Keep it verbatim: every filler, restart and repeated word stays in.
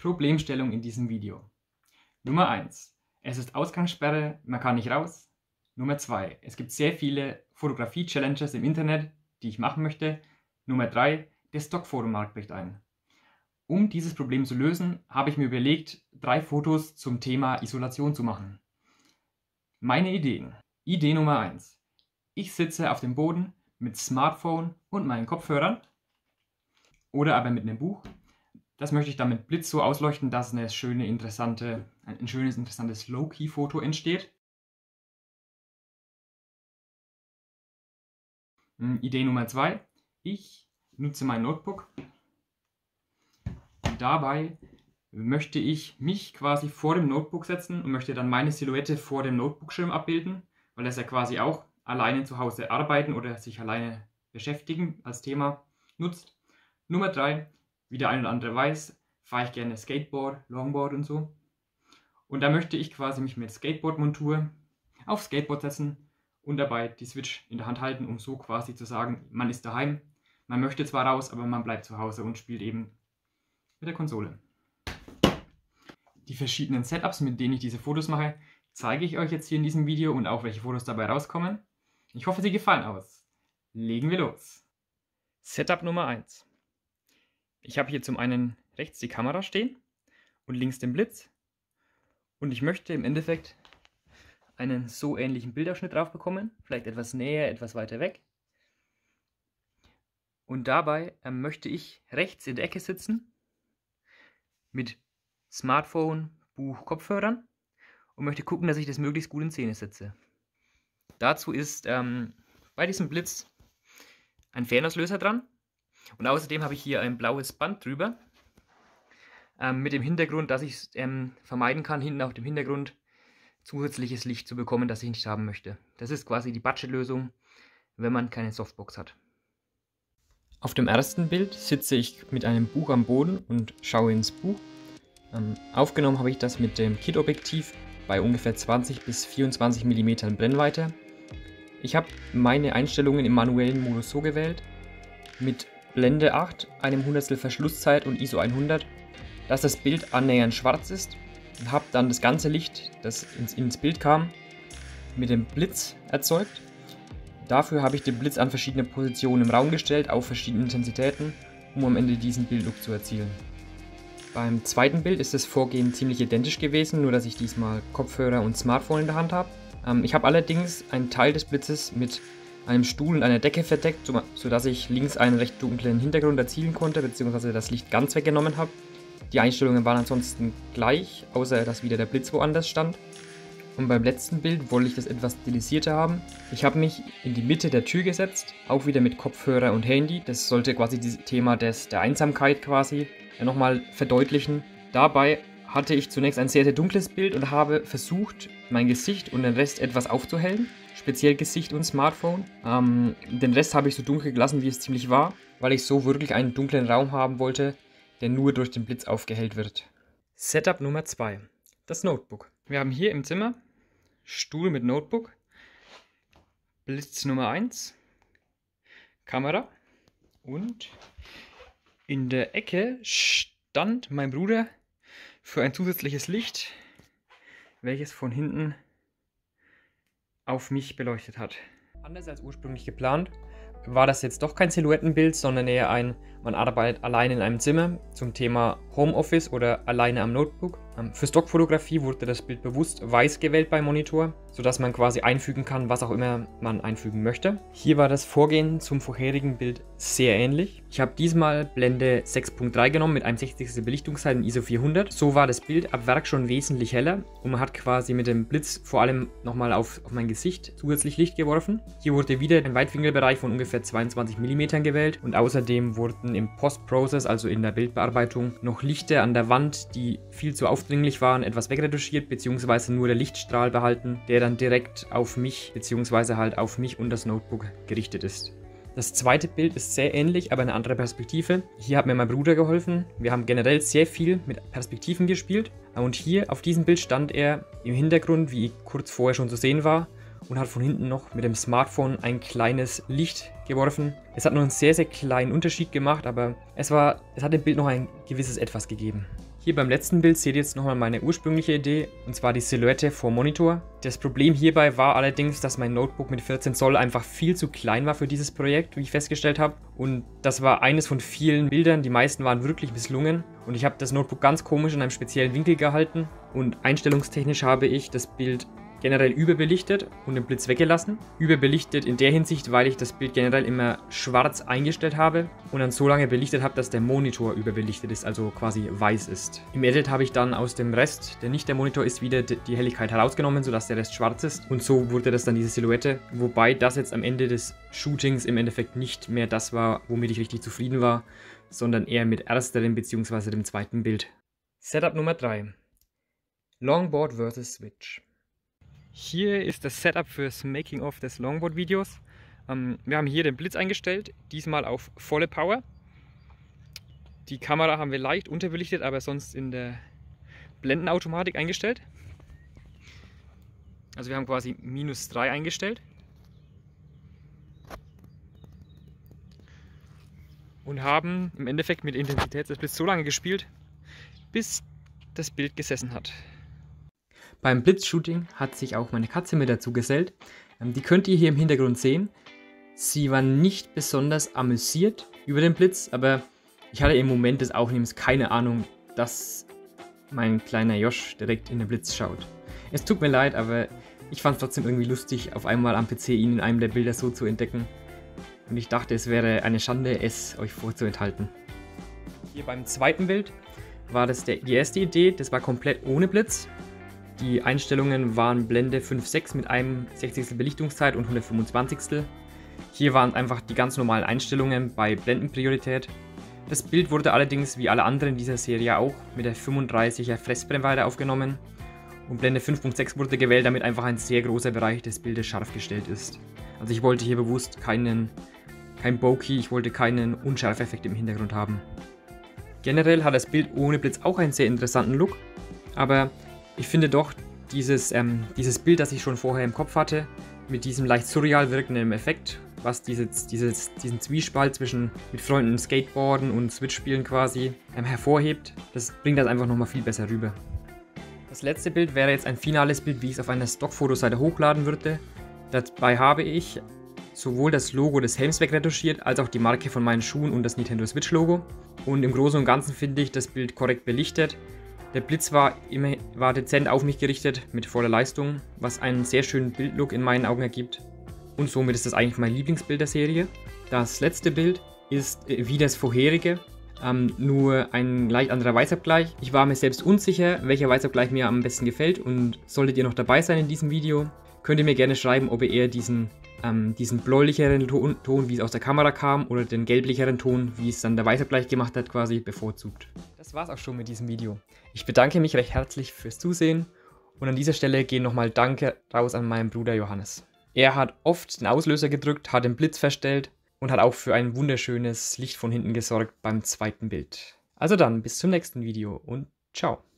Problemstellung in diesem Video. Nummer eins. Es ist Ausgangssperre, man kann nicht raus. Nummer zwei. Es gibt sehr viele Fotografie-Challenges im Internet, die ich machen möchte. Nummer drei. Der Stockfotomarkt bricht ein. Um dieses Problem zu lösen, habe ich mir überlegt, drei Fotos zum Thema Isolation zu machen. Meine Ideen. Idee Nummer eins. Ich sitze auf dem Boden mit Smartphone und meinen Kopfhörern oder aber mit einem Buch. Das möchte ich dann mit Blitz so ausleuchten, dass eine schöne, interessante, ein schönes, interessantes Low-Key-Foto entsteht. Idee Nummer zwei. Ich nutze mein Notebook. Dabei möchte ich mich quasi vor dem Notebook setzen und möchte dann meine Silhouette vor dem Notebook-Schirm abbilden, weil das ja quasi auch alleine zu Hause arbeiten oder sich alleine beschäftigen als Thema nutzt. Nummer drei. Wie der eine oder andere weiß, fahre ich gerne Skateboard, Longboard und so. Und da möchte ich quasi mich mit Skateboard-Montur aufs Skateboard setzen und dabei die Switch in der Hand halten, um so quasi zu sagen, man ist daheim, man möchte zwar raus, aber man bleibt zu Hause und spielt eben mit der Konsole. Die verschiedenen Setups, mit denen ich diese Fotos mache, zeige ich euch jetzt hier in diesem Video und auch welche Fotos dabei rauskommen. Ich hoffe, sie gefallen aus. Legen wir los. Setup Nummer eins. Ich habe hier zum einen rechts die Kamera stehen und links den Blitz. Und ich möchte im Endeffekt einen so ähnlichen Bildausschnitt drauf bekommen. Vielleicht etwas näher, etwas weiter weg. Und dabei äh, möchte ich rechts in der Ecke sitzen mit Smartphone, Buch, Kopfhörern und möchte gucken, dass ich das möglichst gut in Szene setze. Dazu ist ähm, bei diesem Blitz ein Fernauslöser dran. Und außerdem habe ich hier ein blaues Band drüber, ähm, mit dem Hintergrund, dass ich es ähm, vermeiden kann, hinten auf dem Hintergrund zusätzliches Licht zu bekommen, das ich nicht haben möchte. Das ist quasi die Budgetlösung, wenn man keine Softbox hat. Auf dem ersten Bild sitze ich mit einem Buch am Boden und schaue ins Buch. Ähm, aufgenommen habe ich das mit dem Kit-Objektiv bei ungefähr zwanzig bis vierundzwanzig Millimeter Brennweite. Ich habe meine Einstellungen im manuellen Modus so gewählt, mit Blende acht, einem Hundertstel Verschlusszeit und I S O hundert, dass das Bild annähernd schwarz ist und habe dann das ganze Licht, das ins, ins Bild kam, mit dem Blitz erzeugt. Dafür habe ich den Blitz an verschiedene Positionen im Raum gestellt, auf verschiedene Intensitäten, um am Ende diesen Bildlook zu erzielen. Beim zweiten Bild ist das Vorgehen ziemlich identisch gewesen, nur dass ich diesmal Kopfhörer und Smartphone in der Hand habe. Ähm, ich habe allerdings einen Teil des Blitzes mit einem Stuhl und einer Decke verdeckt, sodass ich links einen recht dunklen Hintergrund erzielen konnte, beziehungsweise das Licht ganz weggenommen habe. Die Einstellungen waren ansonsten gleich, außer dass wieder der Blitz woanders stand. Und beim letzten Bild wollte ich das etwas stilisierter haben. Ich habe mich in die Mitte der Tür gesetzt, auch wieder mit Kopfhörer und Handy. Das sollte quasi dieses Thema des, der Einsamkeit quasi nochmal verdeutlichen. Dabei hatte ich zunächst ein sehr, sehr dunkles Bild und habe versucht, mein Gesicht und den Rest etwas aufzuhellen. Speziell Gesicht und Smartphone. Ähm, den Rest habe ich so dunkel gelassen, wie es ziemlich war, weil ich so wirklich einen dunklen Raum haben wollte, der nur durch den Blitz aufgehellt wird. Setup Nummer zwei. Das Notebook. Wir haben hier im Zimmer Stuhl mit Notebook, Blitz Nummer eins, Kamera und in der Ecke stand mein Bruder für ein zusätzliches Licht, welches von hinten auf mich beleuchtet hat. Anders als ursprünglich geplant, war das jetzt doch kein Silhouettenbild, sondern eher ein, man arbeitet alleine in einem Zimmer zum Thema Homeoffice oder alleine am Notebook. Für Stockfotografie wurde das Bild bewusst weiß gewählt beim Monitor, sodass man quasi einfügen kann, was auch immer man einfügen möchte. Hier war das Vorgehen zum vorherigen Bild sehr ähnlich. Ich habe diesmal Blende sechs Punkt drei genommen mit einem sechzigstel Belichtungszeit in I S O vierhundert. So war das Bild ab Werk schon wesentlich heller und man hat quasi mit dem Blitz vor allem nochmal auf, auf mein Gesicht zusätzlich Licht geworfen. Hier wurde wieder ein Weitwinkelbereich von ungefähr zweiundzwanzig Millimeter gewählt und außerdem wurden im Post-Process, also in der Bildbearbeitung, noch Lichter an der Wand, die viel zu aufdringlich waren, etwas wegretuschiert bzw. nur der Lichtstrahl behalten, der dann direkt auf mich bzw. halt auf mich und das Notebook gerichtet ist. Das zweite Bild ist sehr ähnlich, aber eine andere Perspektive. Hier hat mir mein Bruder geholfen. Wir haben generell sehr viel mit Perspektiven gespielt. Und hier auf diesem Bild stand er im Hintergrund, wie kurz vorher schon zu sehen war, und hat von hinten noch mit dem Smartphone ein kleines Licht geworfen. Es hat noch einen sehr, sehr kleinen Unterschied gemacht, aber es, war, es hat dem Bild noch ein gewisses Etwas gegeben. Hier beim letzten Bild seht ihr jetzt nochmal meine ursprüngliche Idee, und zwar die Silhouette vor Monitor. Das Problem hierbei war allerdings, dass mein Notebook mit vierzehn Zoll einfach viel zu klein war für dieses Projekt, wie ich festgestellt habe. Und das war eines von vielen Bildern, die meisten waren wirklich misslungen. Und ich habe das Notebook ganz komisch in einem speziellen Winkel gehalten. Und einstellungstechnisch habe ich das Bild generell überbelichtet und den Blitz weggelassen. Überbelichtet in der Hinsicht, weil ich das Bild generell immer schwarz eingestellt habe und dann so lange belichtet habe, dass der Monitor überbelichtet ist, also quasi weiß ist. Im Edit habe ich dann aus dem Rest, der nicht der Monitor ist, wieder die Helligkeit herausgenommen, sodass der Rest schwarz ist. Und so wurde das dann diese Silhouette, wobei das jetzt am Ende des Shootings im Endeffekt nicht mehr das war, womit ich richtig zufrieden war, sondern eher mit ersterem bzw. dem zweiten Bild. Setup Nummer drei. Longboard versus Switch. Hier ist das Setup fürs Making-of des Longboard-Videos. Ähm, wir haben hier den Blitz eingestellt, diesmal auf volle Power. Die Kamera haben wir leicht unterbelichtet, aber sonst in der Blendenautomatik eingestellt. Also wir haben quasi minus drei eingestellt. Und haben im Endeffekt mit Intensität des Blitzes so lange gespielt, bis das Bild gesessen hat. Beim Blitzshooting hat sich auch meine Katze mit dazu gesellt. Die könnt ihr hier im Hintergrund sehen. Sie war nicht besonders amüsiert über den Blitz, aber ich hatte im Moment des Aufnehmens keine Ahnung, dass mein kleiner Josh direkt in den Blitz schaut. Es tut mir leid, aber ich fand es trotzdem irgendwie lustig, auf einmal am P C ihn in einem der Bilder so zu entdecken. Und ich dachte, es wäre eine Schande, es euch vorzuenthalten. Hier beim zweiten Bild war das der, die erste Idee, das war komplett ohne Blitz. Die Einstellungen waren Blende fünf Komma sechs mit einem Sechzigstel Belichtungszeit und hundertfünfundzwanzigstel. Hier waren einfach die ganz normalen Einstellungen bei Blendenpriorität. Das Bild wurde allerdings wie alle anderen dieser Serie auch mit der fünfunddreißiger Fressbrennweite aufgenommen. Und Blende fünf Komma sechs wurde gewählt, damit einfach ein sehr großer Bereich des Bildes scharf gestellt ist. Also ich wollte hier bewusst keinen, kein Bokeh, ich wollte keinen Unschärfeffekt im Hintergrund haben. Generell hat das Bild ohne Blitz auch einen sehr interessanten Look, aber ich finde doch, dieses, ähm, dieses Bild, das ich schon vorher im Kopf hatte, mit diesem leicht surreal wirkenden Effekt, was dieses, dieses, diesen Zwiespalt zwischen mit Freunden Skateboarden und Switch spielen quasi ähm, hervorhebt, das bringt das einfach nochmal viel besser rüber. Das letzte Bild wäre jetzt ein finales Bild, wie ich es auf einer Stockfotoseite hochladen würde. Dabei habe ich sowohl das Logo des Helms wegretuschiert, als auch die Marke von meinen Schuhen und das Nintendo Switch Logo. Und im Großen und Ganzen finde ich das Bild korrekt belichtet. Der Blitz war, immer, war dezent auf mich gerichtet, mit voller Leistung, was einen sehr schönen Bildlook in meinen Augen ergibt. Und somit ist das eigentlich mein Lieblingsbild der Serie. Das letzte Bild ist äh, wie das vorherige, ähm, nur ein leicht anderer Weißabgleich. Ich war mir selbst unsicher, welcher Weißabgleich mir am besten gefällt, und solltet ihr noch dabei sein in diesem Video, könnt ihr mir gerne schreiben, ob ihr eher diesen, ähm, diesen bläulicheren Ton, Ton, wie es aus der Kamera kam, oder den gelblicheren Ton, wie es dann der Weißabgleich gemacht hat, quasi bevorzugt. Das war's auch schon mit diesem Video. Ich bedanke mich recht herzlich fürs Zusehen und an dieser Stelle gehen nochmal Danke raus an meinen Bruder Johannes. Er hat oft den Auslöser gedrückt, hat den Blitz verstellt und hat auch für ein wunderschönes Licht von hinten gesorgt beim zweiten Bild. Also dann, bis zum nächsten Video und ciao.